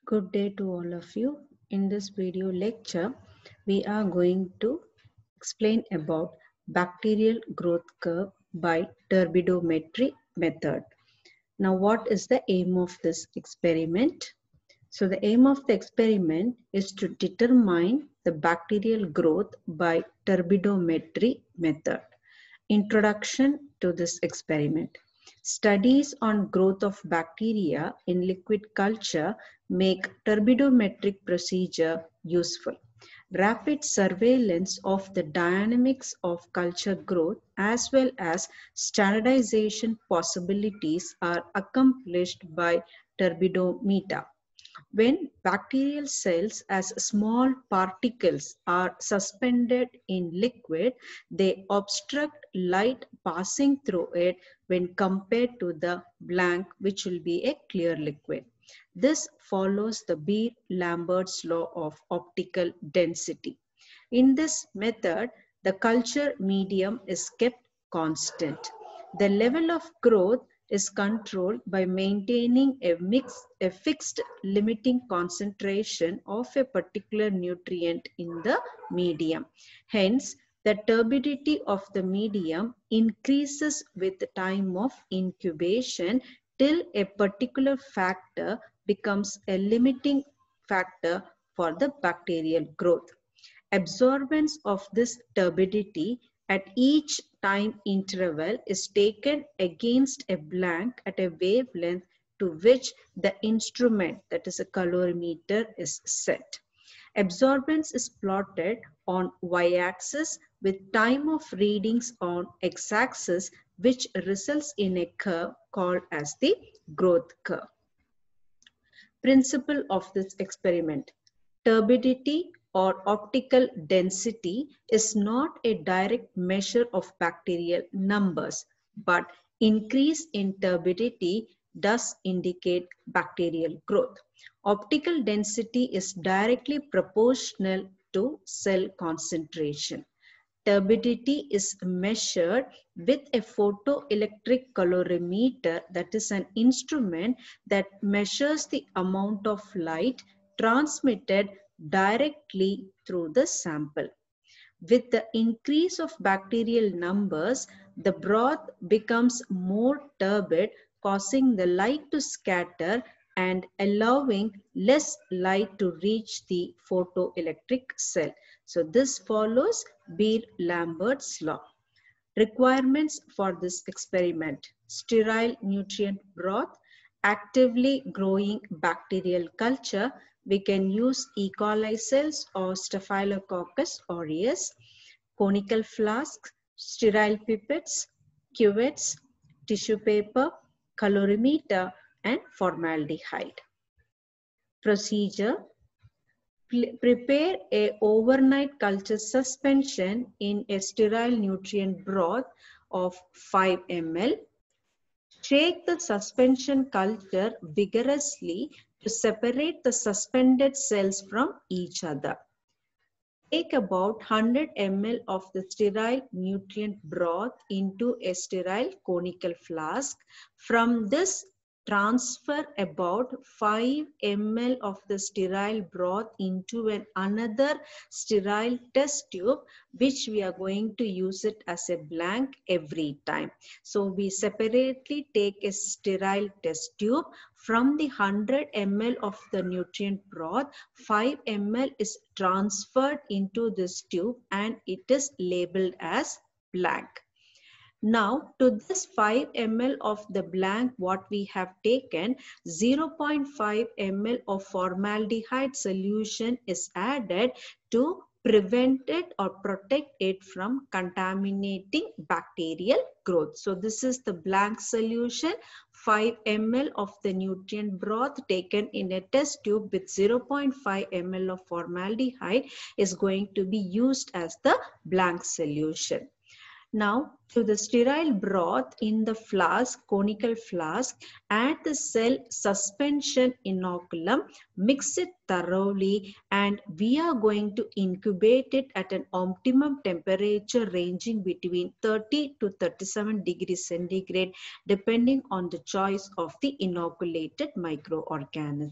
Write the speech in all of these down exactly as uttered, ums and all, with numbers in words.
Good day to all of you. In this video lecture, we are going to explain about bacterial growth curve by turbidometry method. Now, what is the aim of this experiment? So, the aim of the experiment is to determine the bacterial growth by turbidometry method. Introduction to this experiment. Studies on growth of bacteria in liquid culture make turbidometric procedure useful. Rapid surveillance of the dynamics of culture growth as well as standardization possibilities are accomplished by turbidometer. When bacterial cells as small particles are suspended in liquid, they obstruct light passing through it when compared to the blank, which will be a clear liquid. This follows the Beer-Lambert's law of optical density. In this method, the culture medium is kept constant. The level of growth is controlled by maintaining a, mix, a fixed limiting concentration of a particular nutrient in the medium. Hence, the turbidity of the medium increases with the time of incubation till a particular factor becomes a limiting factor for the bacterial growth. Absorbance of this turbidity at each time interval is taken against a blank at a wavelength to which the instrument, that is a calorimeter, is set. Absorbance is plotted on y-axis with time of readings on x-axis, which results in a curve called as the growth curve. Principle of this experiment. Turbidity or optical density is not a direct measure of bacterial numbers, but increase in turbidity does indicate bacterial growth. Optical density is directly proportional to cell concentration. Turbidity is measured with a photoelectric calorimeter, that is an instrument that measures the amount of light transmitted directly through the sample. With the increase of bacterial numbers, the broth becomes more turbid, causing the light to scatter and allowing less light to reach the photoelectric cell. So this follows Beer-Lambert's law. Requirements for this experiment. Sterile nutrient broth, actively growing bacterial culture. We can use E. coli cells or Staphylococcus aureus, conical flasks, sterile pipettes, cuvettes, tissue paper, calorimeter, and formaldehyde. Procedure. Prepare a overnight culture suspension in a sterile nutrient broth of five milliliters. Shake the suspension culture vigorously to separate the suspended cells from each other. Take about one hundred milliliters of the sterile nutrient broth into a sterile conical flask. From this, transfer about five milliliters of the sterile broth into an another sterile test tube, which we are going to use it as a blank every time. So we separately take a sterile test tube. From the one hundred milliliters of the nutrient broth, five milliliters is transferred into this tube and it is labeled as blank. Now to this five milliliters of the blank what we have taken, zero point five milliliters of formaldehyde solution is added to prevent it or protect it from contaminating bacterial growth. So this is the blank solution. five milliliters of the nutrient broth taken in a test tube with zero point five milliliters of formaldehyde is going to be used as the blank solution. Now to the sterile broth in the flask, conical flask, add the cell suspension inoculum, mix it thoroughly, and we are going to incubate it at an optimum temperature ranging between thirty to thirty-seven degrees centigrade depending on the choice of the inoculated microorganism.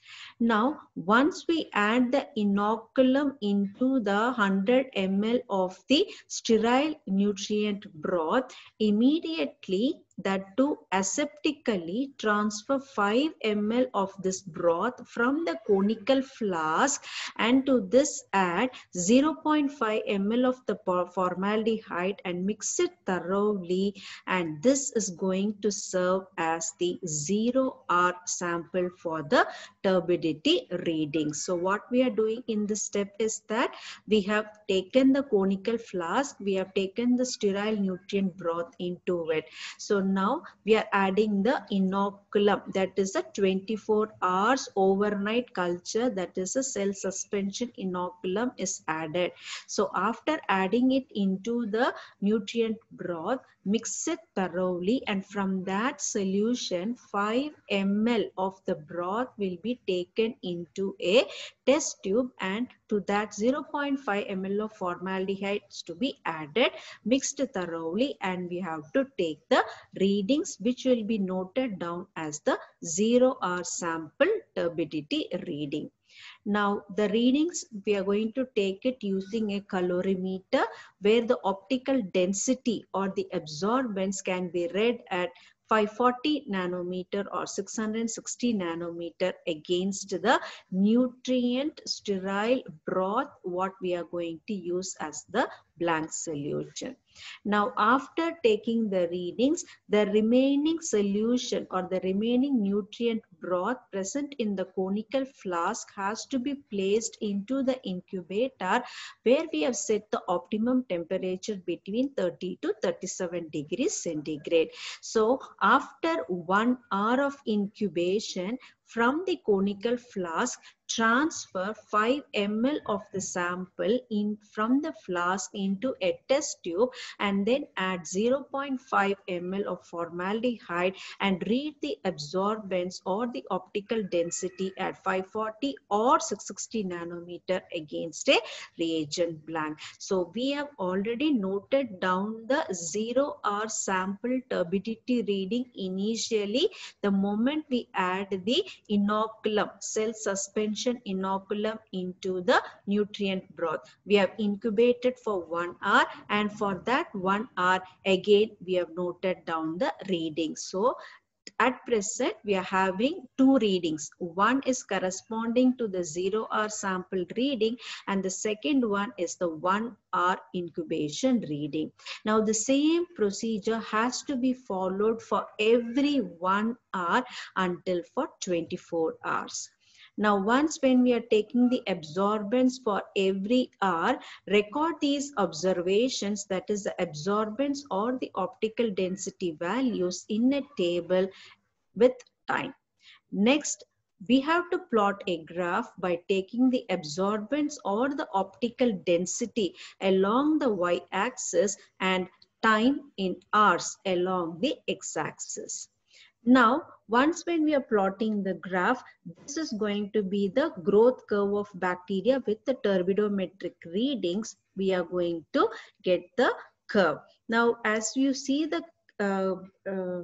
Now, once we add the inoculum into the one hundred milliliters of the sterile nutrient broth, immediately that too aseptically transfer five milliliters of this broth from the conical flask, and to this add zero point five milliliters of the formaldehyde and mix it thoroughly, and this is going to serve as the zero R sample for the turbidity reading. So what we are doing in this step is that we have taken the conical flask, we have taken the sterile nutrient broth into it. So now we are adding the inoculum, that is a twenty-four hours overnight culture, that is a cell suspension inoculum is added. So after adding it into the nutrient broth, mix it thoroughly, and from that solution five milliliters of the broth will be taken into a test tube, and to that zero point five milliliters of formaldehyde is to be added, mixed thoroughly, and we have to take the readings which will be noted down as the zero R sample turbidity reading. Now the readings, we are going to take it using a colorimeter where the optical density or the absorbance can be read at five forty nanometer or six hundred sixty nanometer against the nutrient sterile broth what we are going to use as the blank solution. Now after taking the readings, the remaining solution or the remaining nutrient broth present in the conical flask has to be placed into the incubator where we have set the optimum temperature between thirty to thirty-seven degrees centigrade. So after one hour of incubation, from the conical flask, transfer five milliliters of the sample in from the flask into a test tube, and then add zero point five milliliters of formaldehyde and read the absorbance or the optical density at five forty or six sixty nanometer against a reagent blank. So we have already noted down the zero R sample turbidity reading initially the moment we add the inoculum, cell suspension inoculum into the nutrient broth. We have incubated for one hour, and for that one hour again we have noted down the reading. So at present we are having two readings. One is corresponding to the zero R sample reading, and the second one is the one hour incubation reading. Now the same procedure has to be followed for every one hour until for twenty-four hours. Now, once when we are taking the absorbance for every hour, record these observations, that is the absorbance or the optical density values in a table with time. Next, we have to plot a graph by taking the absorbance or the optical density along the y-axis and time in hours along the x-axis. Now, once when we are plotting the graph, this is going to be the growth curve of bacteria with the turbidometric readings. We are going to get the curve. Now, as you see the uh, uh,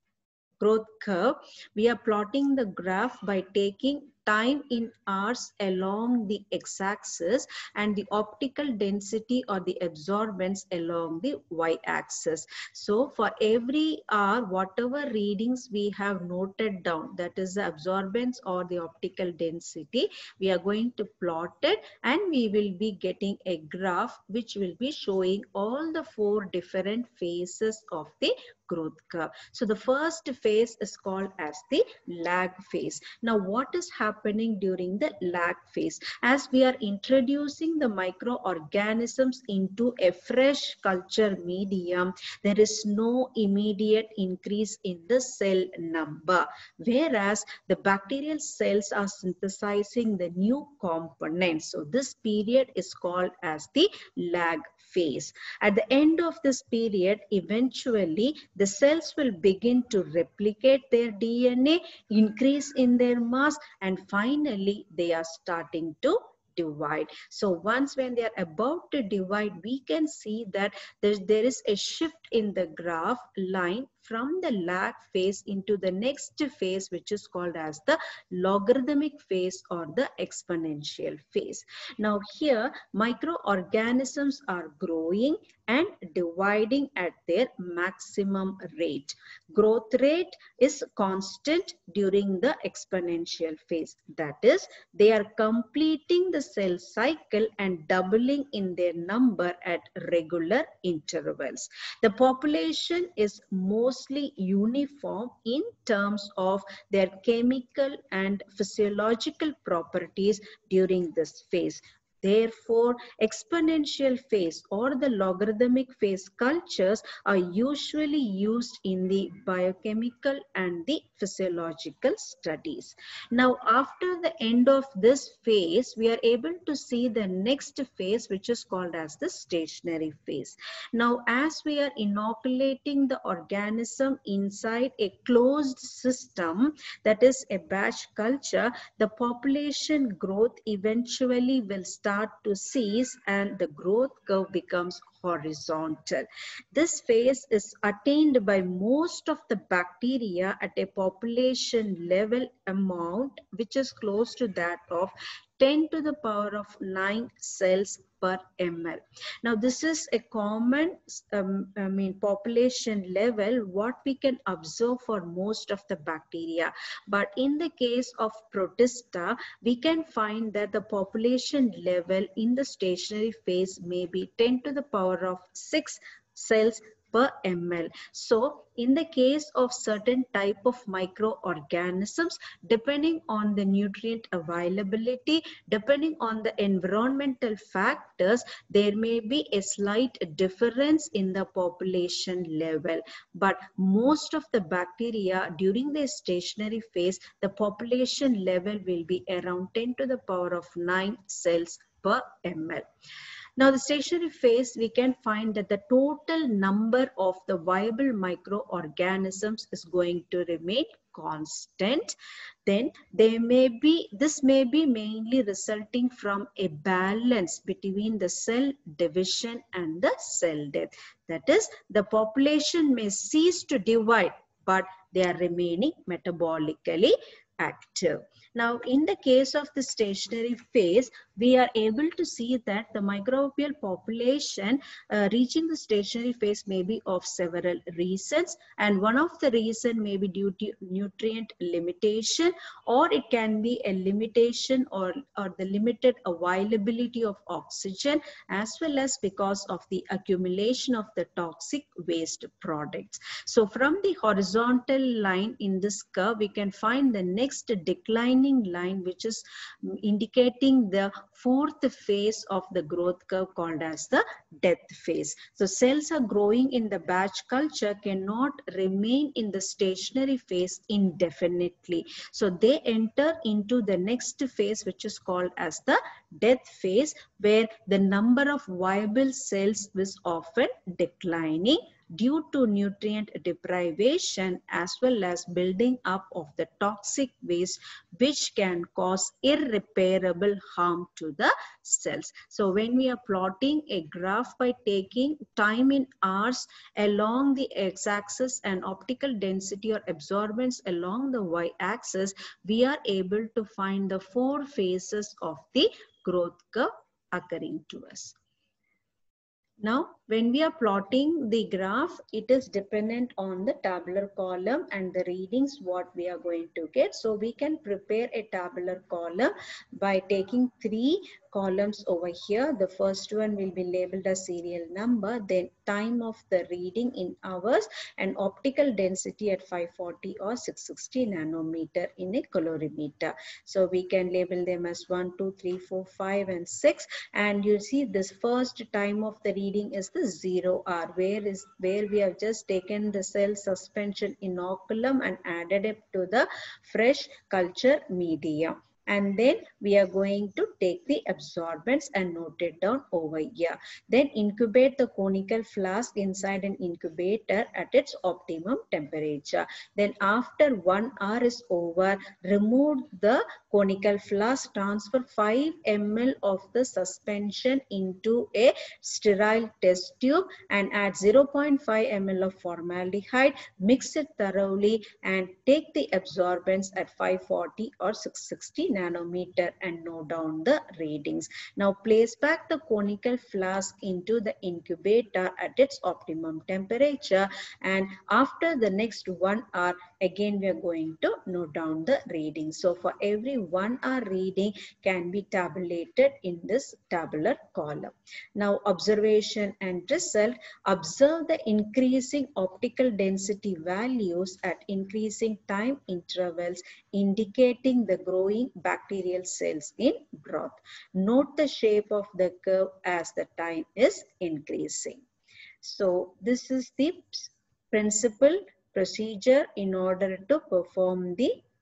growth curve, we are plotting the graph by taking time in hours along the x-axis and the optical density or the absorbance along the y-axis. So for every hour, whatever readings we have noted down, that is the absorbance or the optical density, we are going to plot it, and we will be getting a graph which will be showing all the four different phases of the growth curve. So the first phase is called as the lag phase. Now what is happening during the lag phase? As we are introducing the microorganisms into a fresh culture medium, there is no immediate increase in the cell number, whereas the bacterial cells are synthesizing the new components. So this period is called as the lag phase. At the end of this period, eventually the cells will begin to replicate their D N A, increase in their mass, and finally they are starting to divide. So once when they are about to divide, we can see that there, there is a shift in the graph line from the lag phase into the next phase, which is called as the logarithmic phase or the exponential phase. Now here microorganisms are growing and dividing at their maximum rate. Growth rate is constant during the exponential phase. That is, they are completing the cell cycle and doubling in their number at regular intervals. The population is mostly uniform in terms of their chemical and physiological properties during this phase. Therefore, exponential phase or the logarithmic phase cultures are usually used in the biochemical and the physiological studies. Now, after the end of this phase, we are able to see the next phase, which is called as the stationary phase. Now, as we are inoculating the organism inside a closed system, that is a batch culture, the population growth eventually will start to cease and the growth curve becomes horizontal. This phase is attained by most of the bacteria at a population level amount which is close to that of ten to the power of nine cells per ml. Now this is a common um, I mean population level what we can observe for most of the bacteria, but in the case of Protista we can find that the population level in the stationary phase may be ten to the power of six cells per ml. So in the case of certain type of microorganisms, depending on the nutrient availability, depending on the environmental factors, there may be a slight difference in the population level. But most of the bacteria during the stationary phase, the population level will be around ten to the power of nine cells per ml. Now, the stationary phase, we can find that the total number of the viable microorganisms is going to remain constant. Then they may be, this may be mainly resulting from a balance between the cell division and the cell death. That is, the population may cease to divide, but they are remaining metabolically active. Now, in the case of the stationary phase, we are able to see that the microbial population uh, reaching the stationary phase may be of several reasons, and one of the reason may be due to nutrient limitation, or it can be a limitation or, or the limited availability of oxygen, as well as because of the accumulation of the toxic waste products. So from the horizontal line in this curve, we can find the next declining line, which is indicating the fourth phase of the growth curve called as the death phase. So cells are growing in the batch culture cannot remain in the stationary phase indefinitely. So they enter into the next phase, which is called as the death phase, where the number of viable cells is often declining due to nutrient deprivation as well as building up of the toxic waste, which can cause irreparable harm to the cells. So when we are plotting a graph by taking time in hours along the x-axis and optical density or absorbance along the y-axis, we are able to find the four phases of the growth curve occurring to us. Now, when we are plotting the graph, it is dependent on the tabular column and the readings what we are going to get. So we can prepare a tabular column by taking three columns over here. The first one will be labeled as serial number, then time of the reading in hours, and optical density at five forty or six sixty nanometer in a colorimeter. So we can label them as one, two, three, four, five, and six. And you see this first time of the reading is the zero hour, where is where we have just taken the cell suspension inoculum and added it to the fresh culture medium. And then we are going to take the absorbance and note it down over here. Then incubate the conical flask inside an incubator at its optimum temperature. Then after one hour is over, remove the conical flask, transfer five milliliters of the suspension into a sterile test tube and add zero point five milliliters of formaldehyde. Mix it thoroughly and take the absorbance at five forty or six sixty nanometer and note down the readings. Now place back the conical flask into the incubator at its optimum temperature, and after the next one hour again we are going to note down the reading. So for every one hour reading can be tabulated in this tabular column. Now observation and result. Observe the increasing optical density values at increasing time intervals, indicating the growing bacterial cells in broth. Note the shape of the curve as the time is increasing. So this is the principal procedure in order to perform the